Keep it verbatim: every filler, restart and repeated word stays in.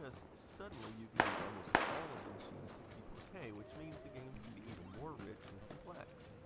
Plus, suddenly you can use almost all of the machine's sixty-four K, which means the games can be even more rich and complex.